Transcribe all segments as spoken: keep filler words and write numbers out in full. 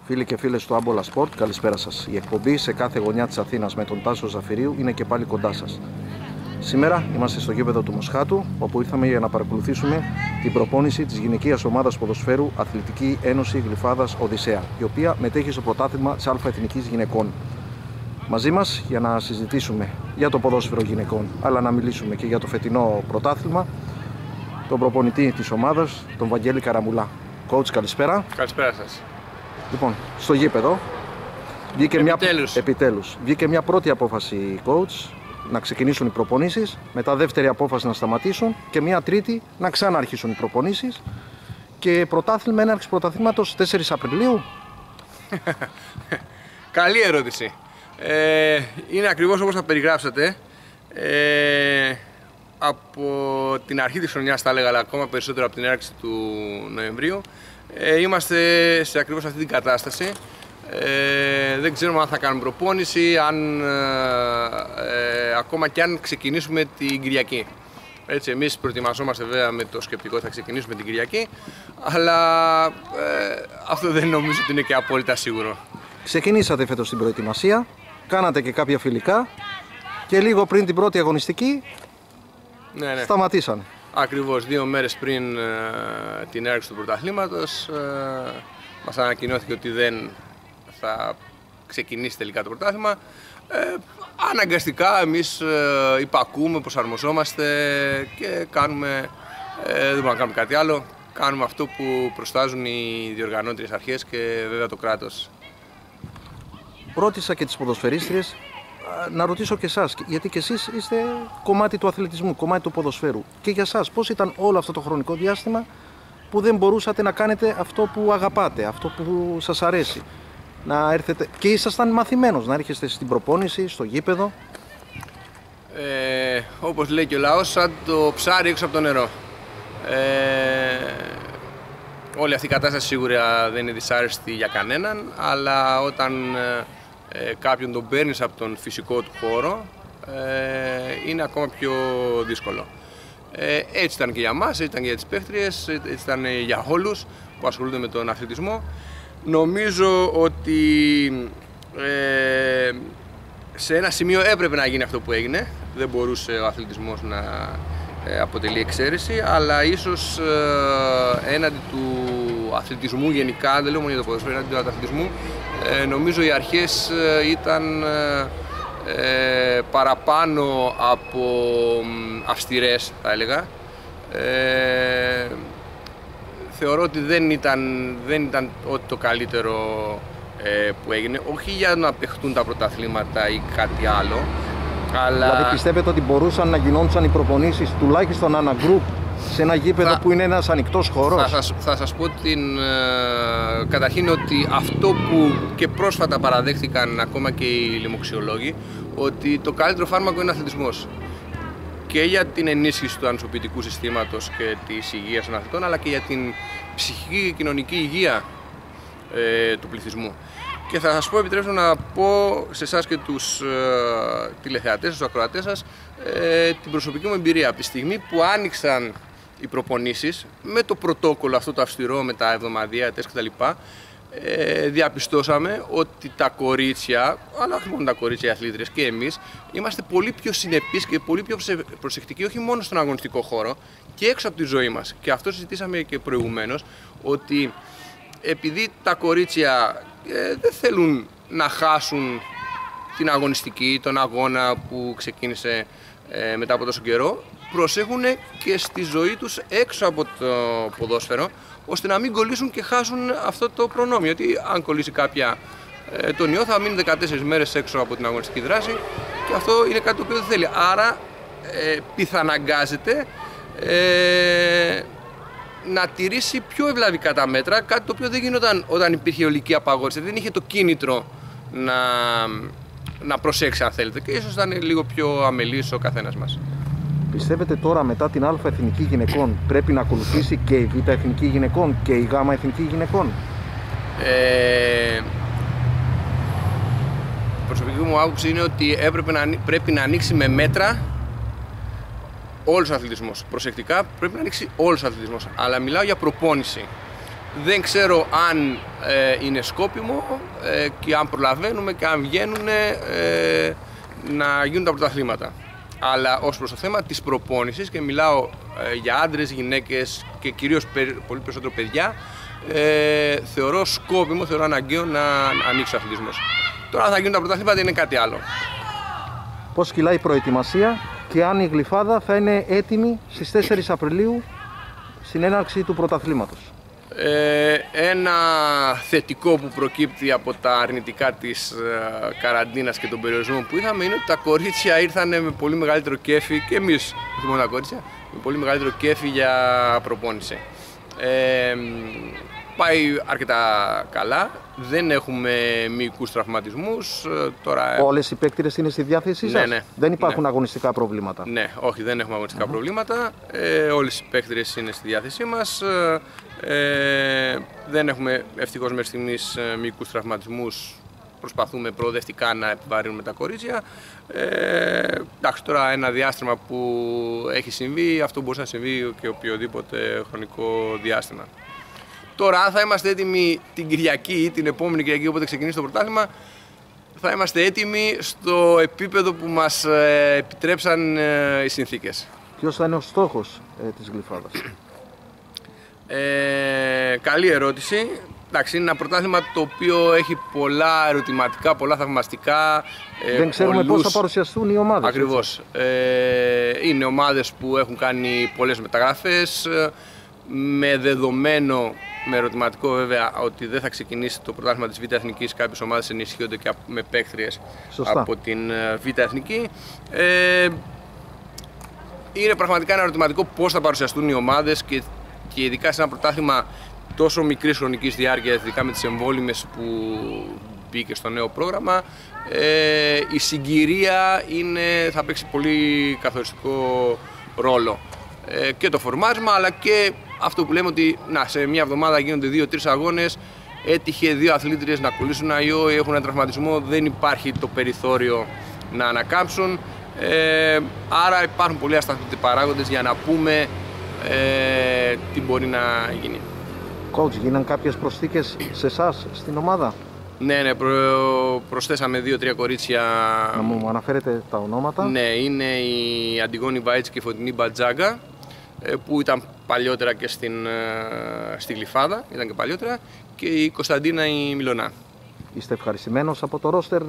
Φίλοι και φίλες του Άμπολα Sport, καλησπέρα σας. Η εκπομπή σε κάθε γωνιά της Αθήνας με τον Τάσο Ζαφυρίου είναι και πάλι κοντά σας. Σήμερα είμαστε στο γήπεδο του Μοσχάτου, όπου ήρθαμε για να παρακολουθήσουμε την προπόνηση της γυναικείας ομάδας ποδοσφαίρου Αθλητική Ένωση Γλυφάδας Οδυσσέα, η οποία μετέχει στο πρωτάθλημα της Α Εθνικής Γυναικών. Μαζί μας για να συζητήσουμε για το ποδόσφαιρο γυναικών, αλλά να μιλήσουμε και για το φετινό πρωτάθλημα, τον προπονητή της ομάδας, τον Βαγγέλη Καραμουλά. Coach, καλησπέρα. Καλησπέρα σας. Λοιπόν, στο γήπεδο βγήκε επιτέλους. Μια, επιτέλους, βγήκε μια πρώτη απόφαση, coach, να ξεκινήσουν οι προπονήσεις, μετά δεύτερη απόφαση να σταματήσουν και μια τρίτη να ξαναρχίσουν οι προπονήσεις και πρωτάθλημα, έναρξη πρωταθλήματος τέσσερις Απριλίου. Καλή ερώτηση. Ε, είναι ακριβώς όπως τα περιγράψατε. Ε, από την αρχή της χρονιάς θα έλεγα, αλλά ακόμα περισσότερο από την έναρξη του Νοεμβρίου, ε, είμαστε σε ακριβώς αυτή την κατάσταση. Ε, δεν ξέρουμε αν θα κάνουμε προπόνηση, αν, ε, ακόμα και αν ξεκινήσουμε την Κυριακή. Έτσι, εμείς προετοιμαζόμαστε βέβαια με το σκεπτικό ότι θα ξεκινήσουμε την Κυριακή, αλλά ε, αυτό δεν νομίζω ότι είναι και απόλυτα σίγουρο. Ξεκινήσατε φέτος την προετοιμασία, κάνατε και κάποια φιλικά και λίγο πριν την πρώτη αγωνιστική ναι, ναι. σταματήσαν. Ακριβώς, δύο μέρες πριν ε, την έναρξη του πρωταθλήματος ε, μας ανακοινώθηκε ότι δεν θα ξεκινήσει τελικά το πρωτάθλημα. Ε, αναγκαστικά εμείς ε, υπακούμε, προσαρμοζόμαστε και κάνουμε, ε, δεν μπορούμε να κάνουμε κάτι άλλο. Κάνουμε αυτό που προστάζουν οι διοργανώτριες αρχές και βέβαια το κράτος. Ρώτησα και τις ποδοσφαιρίστριες να ρωτήσω και εσάς, γιατί και εσείς είστε κομμάτι του αθλητισμού, κομμάτι του ποδοσφαίρου. Και για εσάς, πώς ήταν όλο αυτό το χρονικό διάστημα που δεν μπορούσατε να κάνετε αυτό που αγαπάτε, αυτό που σας αρέσει? Να έρθετε και ήσασταν μαθημένος να έρχεστε στην προπόνηση, στο γήπεδο. Ε, όπως λέει και ο λαός, σαν το ψάρι έξω από το νερό. Ε, όλη αυτή η κατάσταση σίγουρα δεν είναι δυσάρεστη για κανέναν, αλλά όταν ε, κάποιον τον παίρνεις από τον φυσικό του χώρο, ε, είναι ακόμα πιο δύσκολο. Ε, έτσι ήταν και για μας, έτσι ήταν και για τις παίχτριες, έτσι ήταν για όλους που ασχολούνται με τον αθλητισμό. Νομίζω ότι ε, σε ένα σημείο έπρεπε να γίνει αυτό που έγινε. Δεν μπορούσε ο αθλητισμός να ε, αποτελεί εξαίρεση, αλλά ίσως ε, έναντι του αθλητισμού γενικά, δεν λέω μόνο για το ποδόσφαιρο, έναντι του αθλητισμού, ε, νομίζω οι αρχές ε, ήταν ε, παραπάνω από αυστηρές, θα έλεγα. Ε, Θεωρώ ότι δεν ήταν, δεν ήταν ό,τι το καλύτερο ε, που έγινε, όχι για να παιχτούν τα πρωταθλήματα ή κάτι άλλο, αλλά... Δηλαδή πιστεύετε ότι μπορούσαν να γινόντουσαν οι προπονήσεις τουλάχιστον ένα γκρουπ σε ένα γήπεδο θα... που είναι ένας ανοιχτός χώρος? Θα σας, θα σας πω την, ε, καταρχήν ότι αυτό που και πρόσφατα παραδέχτηκαν ακόμα και οι λοιμοξιολόγοι, ότι το καλύτερο φάρμακο είναι ο αθλητισμός. Και για την ενίσχυση του ανοσοποιητικού συστήματος και της υγείας των αθλητών, αλλά και για την ψυχική και κοινωνική υγεία ε, του πληθυσμού. Και θα σας πω, επιτρέψτε να πω σε εσάς και τους ε, τηλεθεατές, τους ακροατές σας, ε, την προσωπική μου εμπειρία. Από τη στιγμή που άνοιξαν οι προπονήσεις, με το πρωτόκολλο αυτό το αυστηρό, με τα εβδομαδιαία τεστ κτλ., Ε, διαπιστώσαμε ότι τα κορίτσια, αλλά όχι μόνο τα κορίτσια οι αθλήτριες, και εμείς είμαστε πολύ πιο συνεπείς και πολύ πιο προσεκτικοί, όχι μόνο στον αγωνιστικό χώρο και έξω από τη ζωή μας. Και αυτό συζητήσαμε και προηγουμένως, ότι επειδή τα κορίτσια ε, δεν θέλουν να χάσουν την αγωνιστική, τον αγώνα που ξεκίνησε ε, μετά από τόσο καιρό, προσέχουν και στη ζωή τους έξω από το ποδόσφαιρο, ώστε να μην κολλήσουν και χάσουν αυτό το προνόμιο. Γιατί αν κολλήσει κάποια ε, τον ιό, θα μείνει δεκατέσσερις μέρες έξω από την αγωνιστική δράση και αυτό είναι κάτι το οποίο δεν θέλει. Άρα ε, πιθαναγκάζεται ε, να τηρήσει πιο ευλαβικά τα μέτρα, κάτι το οποίο δεν γινόταν όταν υπήρχε ολική απαγόρευση. Δεν είχε το κίνητρο να, να προσέξει, αν θέλετε, και ίσως ήταν λίγο πιο αμελής ο καθένας μας. Πιστεύετε τώρα μετά την Α Εθνική Γυναικών πρέπει να ακολουθήσει και η Β Εθνική Γυναικών και η Γ Εθνική Γυναικών? Ε, προσωπική μου άποψη είναι ότι έπρεπε να, πρέπει να ανοίξει με μέτρα όλος ο αθλητισμός. Προσεκτικά πρέπει να ανοίξει όλος ο αθλητισμός. Αλλά μιλάω για προπόνηση. Δεν ξέρω αν ε, είναι σκόπιμο ε, και αν προλαβαίνουμε και αν βγαίνουν ε, να γίνουν τα πρωταθλήματα. Αλλά ως προς το θέμα της προπόνησης, και μιλάω ε, για άντρες, γυναίκες και κυρίως περι, πολύ περισσότερο παιδιά, ε, θεωρώ σκόπιμο, θεωρώ αναγκαίο να ανοίξει ο αθλητισμός. Τώρα αν θα γίνουν τα πρωταθλήματα είναι κάτι άλλο. Πώς κυλάει η προετοιμασία και αν η Γλυφάδα θα είναι έτοιμη στις τέσσερις Απριλίου στην έναρξη του πρωταθλήματος? Ε, ένα θετικό που προκύπτει από τα αρνητικά της ε, καραντίνας και των περιορισμών που είχαμε είναι ότι τα κορίτσια ήρθαν με πολύ μεγαλύτερο κέφι, και εμείς, όχι μόνο τα κορίτσια, με πολύ μεγαλύτερο κέφι για προπόνηση. Ε, πάει αρκετά καλά, δεν έχουμε μυϊκούς τραυματισμούς. Τώρα... Όλες οι παίκτηρες είναι στη διάθεσή σας? Ναι, ναι, δεν υπάρχουν ναι. αγωνιστικά προβλήματα? Ναι, όχι, δεν έχουμε αγωνιστικά uh-huh. προβλήματα. Ε, όλες οι παίκτηρες είναι στη διάθεσή μας. Ε, δεν έχουμε ευτυχώς μέχρι στιγμής μυϊκούς τραυματισμούς. Προσπαθούμε προοδευτικά να επιβαρύνουμε τα κορίτσια. Ε, εντάξει, τώρα ένα διάστημα που έχει συμβεί, αυτό μπορεί να συμβεί και οποιοδήποτε χρονικό διάστημα. Τώρα, αν θα είμαστε έτοιμοι την Κυριακή ή την επόμενη Κυριακή, όποτε ξεκινήσει το πρωτάθλημα, θα είμαστε έτοιμοι στο επίπεδο που μας επιτρέψαν οι συνθήκες. Ποιος θα είναι ο στόχος ε, της Γλυφάδας? Ε, καλή ερώτηση. Εντάξει, είναι ένα πρωτάθλημα το οποίο έχει πολλά ερωτηματικά, πολλά θαυμαστικά. Δεν ξέρουμε πολλούς... πώς θα παρουσιαστούν οι ομάδες. Ακριβώς. Ε, είναι ομάδες που έχουν κάνει πολλές μεταγραφές, με δεδομένο, με ερωτηματικό βέβαια, ότι δεν θα ξεκινήσει το πρωτάθλημα της Β' Εθνικής. Κάποιες ομάδες ενισχύονται και με παίκτριες από την Β' Εθνική. Ε, είναι πραγματικά ένα ερωτηματικό πώς θα παρουσιαστούν οι ομάδες και, και ειδικά σε ένα πρωτάθλημα τόσο μικρής χρονικής διάρκειας, ειδικά με τις εμβόλυμες που μπήκε στο νέο πρόγραμμα. Ε, η συγκυρία είναι, θα παίξει πολύ καθοριστικό ρόλο. Ε, και το φορμάρισμα, αλλά και αυτό που λέμε ότι να, σε μια εβδομάδα γίνονται δύο-τρεις αγώνες, έτυχε δύο αθλήτριες να κολλήσουν αϊό ή έχουν ένα τραυματισμό, δεν υπάρχει το περιθώριο να ανακάμψουν. Ε, άρα υπάρχουν πολλοί ασταθμητοί παράγοντες για να πούμε ε, τι μπορεί να γίνει. Coach, γίναν κάποιες προσθήκες σε εσάς στην ομάδα? Ναι, ναι, προ... προσθέσαμε δύο-τρία κορίτσια. Να μου αναφέρετε τα ονόματα. Ναι, είναι η Αντιγόνη Βαΐτση και η Φωτεινή Μπατζάγκα, που ήταν παλιότερα και στην, στη Γλυφάδα, ήταν και παλιότερα, και η Κωνσταντίνα η Μιλωνά. Είστε ευχαριστημένος από το ρόστερ?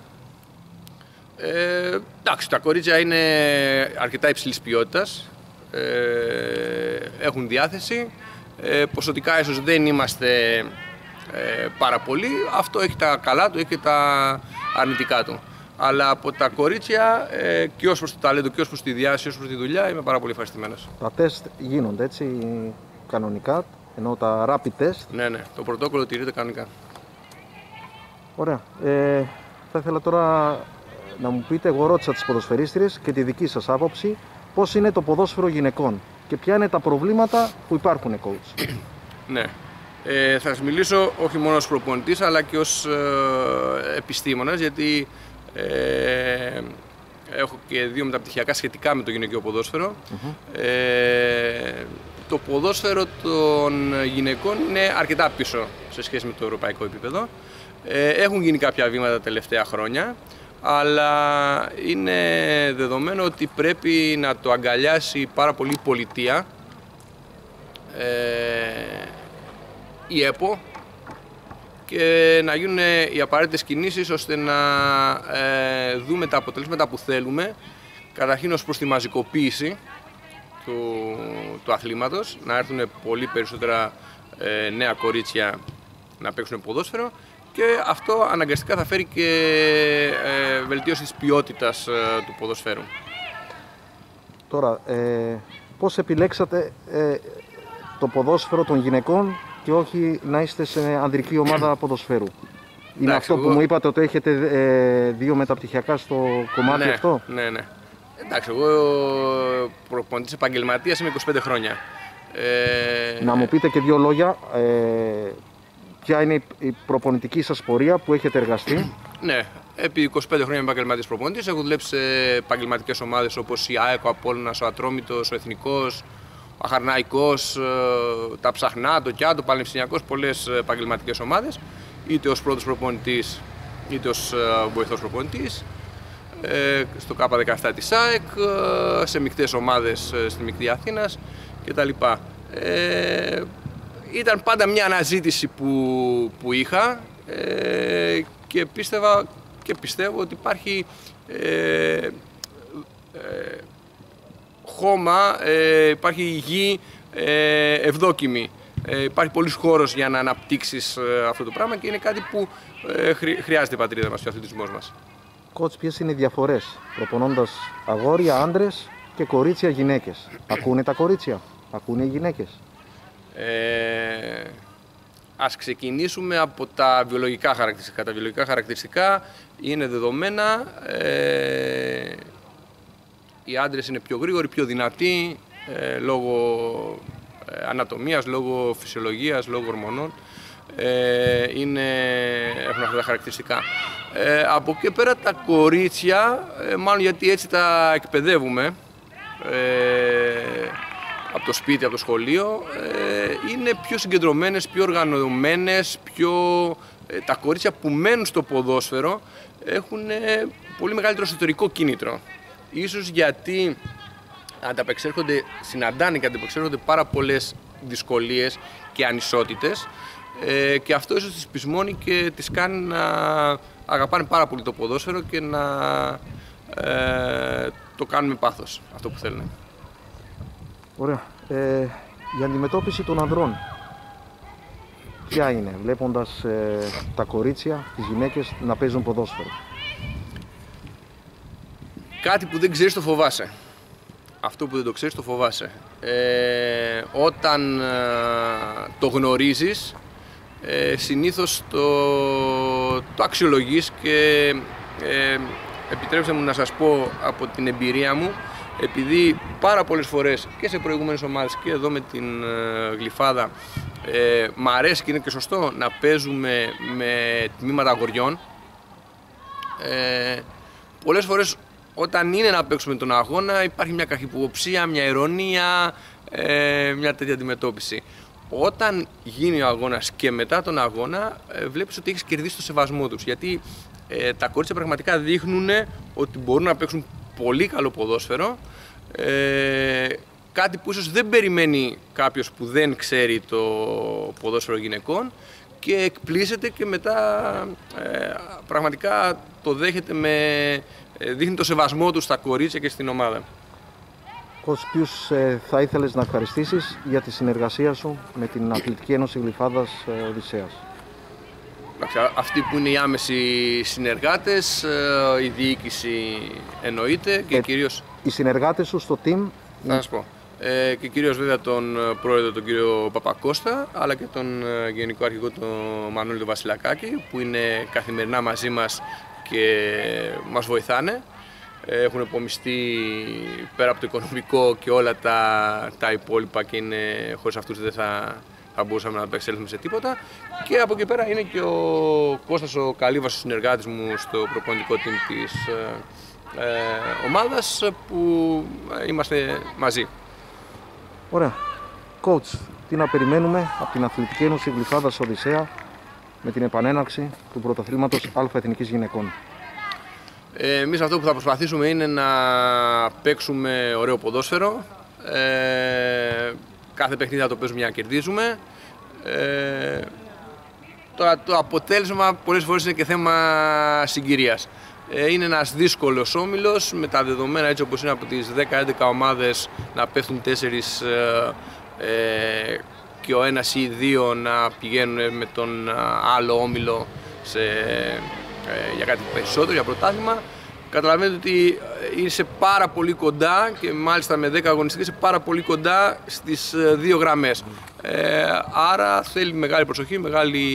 Ε, εντάξει, τα κορίτσια είναι αρκετά υψηλής ποιότητας, ε, έχουν διάθεση, ε, ποσοτικά ίσως δεν είμαστε ε, πάρα πολύ, αυτό έχει τα καλά του, έχει και τα αρνητικά του. Αλλά από τα κορίτσια ε, και ως προς το ταλέντο και ως προς τη διάση, ως προς τη δουλειά, είμαι πάρα πολύ ευχαριστημένος. Τα τεστ γίνονται έτσι κανονικά, ενώ τα rapid test? Ναι, ναι, το πρωτόκολλο τηρείται κανονικά. Ωραία. Ε, θα ήθελα τώρα να μου πείτε, εγώ ρώτησα τις ποδοσφαιρίστριες και τη δική σας άποψη, πώς είναι το ποδόσφαιρο γυναικών και ποια είναι τα προβλήματα που υπάρχουν, coach. Ναι. Ε, θα σας μιλήσω όχι μόνο ως προπονητής, αλλά και ως ε, επιστήμονας, γιατί Ε, έχω και δύο μεταπτυχιακά σχετικά με το γυναικείο ποδόσφαιρο. Mm-hmm. ε, το ποδόσφαιρο των γυναικών είναι αρκετά πίσω σε σχέση με το ευρωπαϊκό επίπεδο. Ε, έχουν γίνει κάποια βήματα τα τελευταία χρόνια, αλλά είναι δεδομένο ότι πρέπει να το αγκαλιάσει πάρα πολύ η πολιτεία, ε, η ΕΠΟ, και να γίνουν οι απαραίτητες κινήσεις ώστε να ε, δούμε τα αποτελέσματα που θέλουμε, καταρχήν ως προς τη μαζικοποίηση του, του αθλήματος, να έρθουν πολύ περισσότερα ε, νέα κορίτσια να παίξουν ποδόσφαιρο, και αυτό αναγκαστικά θα φέρει και ε, βελτίωση της ποιότητας ε, του ποδοσφαίρου. Τώρα, ε, πώς επιλέξατε ε, το ποδόσφαιρο των γυναικών και όχι να είστε σε ανδρική ομάδα ποδοσφαίρου? Είναι εντάξει, αυτό που εγώ... μου είπατε, ότι έχετε ε, δύο μεταπτυχιακά στο κομμάτι, ναι, αυτό? Ναι, ναι. Εντάξει, εγώ προπονητής επαγγελματίας είμαι είκοσι πέντε χρόνια. Ε... Να μου πείτε και δύο λόγια, ε, ποια είναι η προπονητική σας πορεία που έχετε εργαστεί? Ναι, επί είκοσι πέντε χρόνια είμαι επαγγελματής προπονητής. Έχω δουλέψει σε επαγγελματικές ομάδες όπως η ΑΕΚ, ο Απόλλωνας, ο Ατρόμητος, ο Εθνικός, ο Αχαρναϊκός, τα Ψαχνά, το Κιάτο, ο Πανεπιστημιακός, πολλές επαγγελματικές ομάδες, είτε ως πρώτος προπονητής είτε ως βοηθός προπονητής, στο Κ δεκαεπτά της ΑΕΚ, σε μεικτές ομάδες στη Μικτή Αθήνας κτλ. Ε, ήταν πάντα μια αναζήτηση που, που είχα ε, και πίστευα και πιστεύω ότι υπάρχει ε, ε, χώμα, ε, υπάρχει γη ε, ευδόκιμη. Ε, υπάρχει πολύς χώρος για να αναπτύξεις ε, αυτό το πράγμα και είναι κάτι που ε, χρει, χρειάζεται η πατρίδα μας και ο αθλητισμός μας. Κότς, ποιες είναι οι διαφορές προπονώντας αγόρια, άντρες και κορίτσια, γυναίκες? Ακούνε τα κορίτσια, ακούνε οι γυναίκες? Ε, ας ξεκινήσουμε από τα βιολογικά χαρακτηριστικά. Τα βιολογικά χαρακτηριστικά είναι δεδομένα. Ε, οι άντρες είναι πιο γρήγοροι, πιο δυνατοί, ε, λόγω ε, ανατομίας, λόγω φυσιολογίας, λόγω ορμονών. Ε, είναι, έχουν αυτά τα χαρακτηριστικά. Ε, από εκεί πέρα τα κορίτσια, ε, μάλλον γιατί έτσι τα εκπαιδεύουμε, ε, από το σπίτι, από το σχολείο, ε, είναι πιο συγκεντρωμένες, πιο οργανωμένες, πιο... Ε, τα κορίτσια που μένουν στο ποδόσφαιρο έχουν ε, πολύ μεγαλύτερο εσωτερικό κίνητρο. Ίσως γιατί ανταπεξέρχονται, συναντάνε και ανταπεξέρχονται πάρα πολλές δυσκολίες και ανισότητες ε, και αυτό ίσως τις πεισμώνει και τις κάνει να αγαπάνε πάρα πολύ το ποδόσφαιρο και να ε, το κάνουν με πάθος, αυτό που θέλουν. Ωραία. Ε, η αντιμετώπιση των ανδρών ποια είναι, βλέποντας ε, τα κορίτσια, τις γυναίκες να παίζουν ποδόσφαιρο? Κάτι που δεν ξέρεις το φοβάσαι. Αυτό που δεν το ξέρεις το φοβάσαι. Ε, όταν ε, το γνωρίζεις, ε, συνήθως το, το αξιολογείς και ε, επιτρέψτε μου να σας πω από την εμπειρία μου, επειδή πάρα πολλές φορές και σε προηγούμενες ομάδες και εδώ με την ε, Γλυφάδα ε, μ' αρέσει και είναι και σωστό να παίζουμε με τμήματα αγοριών. Ε, πολλές φορές όταν είναι να παίξουμε τον αγώνα υπάρχει μια καχυποψία, μια ειρωνία, ε, μια τέτοια αντιμετώπιση. Όταν γίνει ο αγώνας και μετά τον αγώνα ε, βλέπεις ότι έχεις κερδίσει το σεβασμό τους, γιατί ε, τα κορίτσια πραγματικά δείχνουν ότι μπορούν να παίξουν πολύ καλό ποδόσφαιρο, ε, κάτι που ίσως δεν περιμένει κάποιος που δεν ξέρει το ποδόσφαιρο γυναικών και εκπλήσεται και μετά ε, πραγματικά το δέχεται με, ε, δείχνει το σεβασμό του στα κορίτσια και στην ομάδα. Κότς, ποιους ε, θα ήθελες να ευχαριστήσεις για τη συνεργασία σου με την Αθλητική Ένωση Γλυφάδας ε, Οδυσσέας? Αυτοί που είναι οι άμεσοι συνεργάτες, η διοίκηση εννοείται και ε, κυρίως... Οι συνεργάτες σου στο team... Θα σας πω. Ε, και κυρίως βέβαια τον πρόεδρο τον κύριο Παπακώστα, αλλά και τον γενικό αρχηγό τον Μανώλη τον Βασιλακάκη, που είναι καθημερινά μαζί μας και μας βοηθάνε. Έχουν επομιστεί πέρα από το οικονομικό και όλα τα, τα υπόλοιπα και είναι, χωρίς αυτούς δεν θα... θα μπορούσαμε να επεξέλθουμε σε τίποτα. Και από εκεί πέρα είναι και ο Κώστας ο Καλύβας, ο συνεργάτης μου στο προπονητικό team της ε, ε, ομάδας, που είμαστε μαζί. Ωραία. Coach, τι να περιμένουμε από την Αθλητική Ένωση Γλυφάδας Οδυσσέα με την επανέναρξη του πρωταθλήματος Α Εθνικής Γυναικών? Ε, εμείς αυτό που θα προσπαθήσουμε είναι να παίξουμε ωραίο ποδόσφαιρο. Ε, Κάθε παιχνίδι θα το παίζουμε για να κερδίζουμε. Ε, τώρα το αποτέλεσμα πολλές φορές είναι και θέμα συγκυρίας. Ε, είναι ένας δύσκολος όμιλος με τα δεδομένα έτσι όπως είναι από τις δέκα έντεκα ομάδες να πέφτουν τέσσερις ε, και ο ένας ή δύο να πηγαίνουν με τον άλλο όμιλο σε, ε, για κάτι περισσότερο, για πρωτάθλημα. Καταλαβαίνετε ότι είσαι πάρα πολύ κοντά και μάλιστα με δέκα αγωνιστικές είσαι πάρα πολύ κοντά στις δύο γραμμές. Ε, άρα θέλει μεγάλη προσοχή, μεγάλη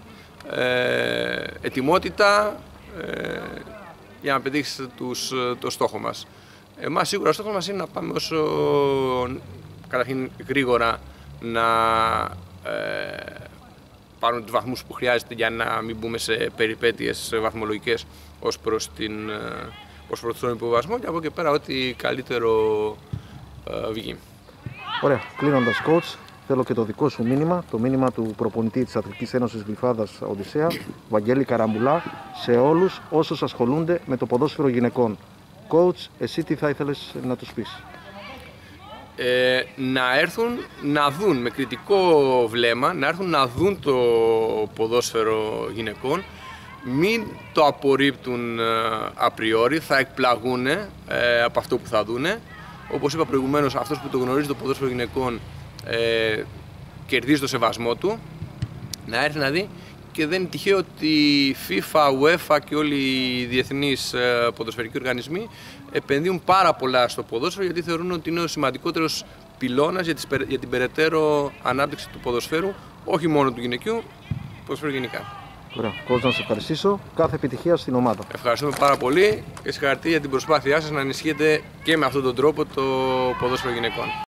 ε, ετοιμότητα ε, για να πετύχεις τους, το στόχο μας. Εμάς σίγουρα ο στόχος μας είναι να πάμε όσο καταρχήν γρήγορα να ε, πάρουν τους βαθμούς που χρειάζεται για να μην μπούμε σε περιπέτειες βαθμολογικές ως προς, την, ως προς τον υποβασμό και από εκεί πέρα ό,τι καλύτερο ε, βγει. Ωραία. Κλείνοντας, coach, θέλω και το δικό σου μήνυμα, το μήνυμα του προπονητή της Αθλητικής Ένωσης Γλυφάδας Οδυσσέα, Βαγγέλη Καραμπουλά, σε όλους όσους ασχολούνται με το ποδόσφαιρο γυναικών. Coach, εσύ τι θα ήθελες να τους πεις? Ε, να έρθουν να δουν με κριτικό βλέμμα, να έρθουν να δουν το ποδόσφαιρο γυναικών, μην το απορρίπτουν ε, απριόρι, θα εκπλαγούν ε, από αυτό που θα δούνε. Όπως είπα προηγουμένως, αυτός που το γνωρίζει το ποδόσφαιρο γυναικών ε, κερδίζει το σεβασμό του, να έρθει να δει. Και δεν είναι τυχαίο ότι η FIFA, UEFA και όλοι οι διεθνείς ε, ποδοσφαιρικοί οργανισμοί επενδύουν πάρα πολλά στο ποδόσφαιρο, γιατί θεωρούν ότι είναι ο σημαντικότερος πυλώνας για, τις, για την περαιτέρω ανάπτυξη του ποδοσφαίρου, όχι μόνο του γυναικείου, του ποδοσφαίρου γενικά. Ωραία. Coach, να σε ευχαριστήσω. Κάθε επιτυχία στην ομάδα. Ευχαριστούμε πάρα πολύ και συγχαρητήρια για την προσπάθειά σας να ενισχύετε και με αυτόν τον τρόπο το ποδόσφαιρο γυναικών.